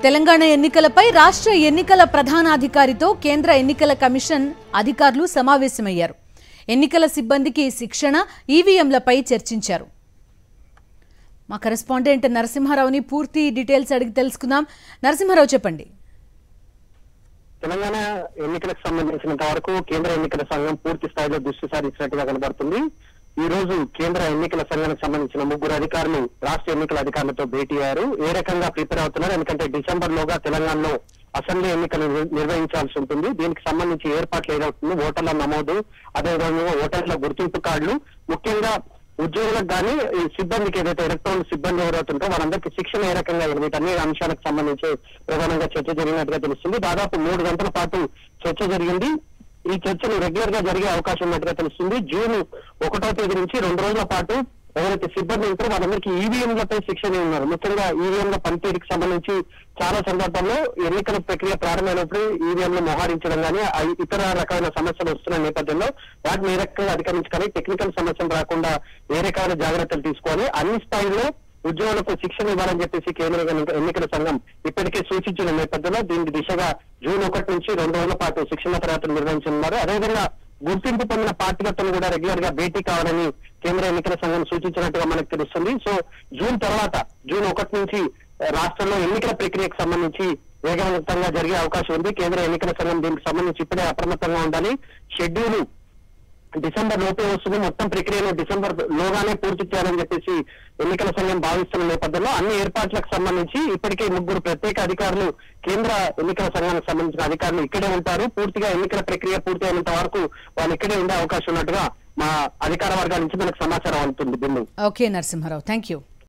తెలంగాణ ఎన్నికలపై రాష్ట్ర ఎన్నికల ప్రధానాధికారితో కేంద్ర ఎన్నికల కమిషన్ అధికారులు సమావేశమయ్యారు. ఎన్నికల సిబ్బందికి శిక్షణ, ఈవీఎంలపై చర్చించారు. మా కరెస్పాండెంట్ నరసింహారావుని పూర్తి డీటెయిల్స్ అడిగి తెలుసుకుందాం. నరసింహారావు, చెప్పండి. తెలంగాణ ఎన్నికలకు సంబంధించినంత వరకు కేంద్ర ఎన్నికల సంఘం పూర్తి స్థాయిలో దృష్టి సారించినట్టుగా కనబడుతుంది. ఈ రోజు కేంద్ర ఎన్నికల సంఘానికి సంబంధించిన 3 అధికారులు రాష్ట్ర ఎన్నికల అధికారులతో భేటీ అయ్యారు. ఏ రకంగా ప్రిపేర్ అవుతున్నారు, ఎందుకంటే డిసెంబర్ లోగా తెలంగాణలో అసెంబ్లీ ఎన్నికలు నిర్వహించాల్సి ఉంటుంది. దీనికి సంబంధించి ఏర్పాట్లు ఏదవుతుంది, ఓటర్ల నమోదు, అదేవిధంగా ఓటర్ల గుర్తింపు కార్డులు, ముఖ్యంగా ఉద్యోగులకు కానీ ఈ సిబ్బందికి ఏదైతే ఎలక్ట్రానిక్ సిబ్బంది ఎవరైతుంటో వాళ్ళందరికీ శిక్షణ ఏ రకంగా వీటన్ని అంశాలకు సంబంధించి ప్రధానంగా చర్చ జరిగినట్టుగా తెలుస్తుంది. దాదాపు 3 గంటల పాటు చర్చ జరిగింది. ఈ చర్చలు రెగ్యులర్ గా జరిగే అవకాశం ఉన్నట్టుగా తెలుస్తుంది. జూన్ 1వ తేదీ నుంచి 2 రోజుల పాటు ఎవరైతే సిబ్బంది ఉంటారో వాళ్ళందరికీ ఈవీఎంలపై శిక్షణ ఉన్నారు. ముఖ్యంగా ఈవీఎంల పనితీరుకి సంబంధించి చాలా సందర్భాల్లో ఎన్నికల ప్రక్రియ ప్రారంభమైనప్పుడు ఈవీఎంలు మోహరించడం కానీ ఇతర రకమైన సమస్యలు వస్తున్న నేపథ్యంలో వాటిని ఏ రకంగా అధిగమించుకొని టెక్నికల్ సమస్యలు రాకుండా ఏ రకమైన జాగ్రత్తలు తీసుకోవాలి, అన్ని స్థాయిల్లో ఉద్యోగులకు శిక్షణ ఇవ్వాలని చెప్పేసి కేంద్ర ఎన్నికల సంఘం ఇప్పటికే సూచించిన నేపథ్యంలో దీనికి దిశగా జూన్ 1 నుంచి 2 రోజుల పాటు శిక్షణ తరగతులు నిర్వహించనున్నారు. అదేవిధంగా గుర్తింపు పొందిన పార్టీలతో కూడా రెగ్యులర్ గా భేటీ కావాలని కేంద్ర ఎన్నికల సంఘం సూచించినట్టుగా మనకు తెలుస్తుంది. సో జూన్ 1 నుంచి రాష్ట్రంలో ఎన్నికల ప్రక్రియకు సంబంధించి వేగవంతంగా జరిగే అవకాశం ఉంది. కేంద్ర ఎన్నికల సంఘం దీనికి సంబంధించి ఇప్పుడే అప్రమత్తంగా ఉండాలి. షెడ్యూల్ డిసెంబర్ లోపే వస్తుంది, మొత్తం ప్రక్రియను డిసెంబర్ లోగానే పూర్తి చేయాలని చెప్పేసి ఎన్నికల సంఘం భావిస్తున్న నేపథ్యంలో అన్ని ఏర్పాట్లకు సంబంధించి ఇప్పటికే 3 ప్రత్యేక అధికారులు కేంద్ర ఎన్నికల సంఘానికి సంబంధించిన అధికారులు ఇక్కడే ఉంటారు. పూర్తిగా ఎన్నికల ప్రక్రియ పూర్తి అయినంత వరకు వాళ్ళు ఇక్కడే ఉండే అవకాశం ఉన్నట్టుగా మా అధికార వర్గాల నుంచి మనకు సమాచారం అందుతుంది. Okay Narasimha Rao, thank you.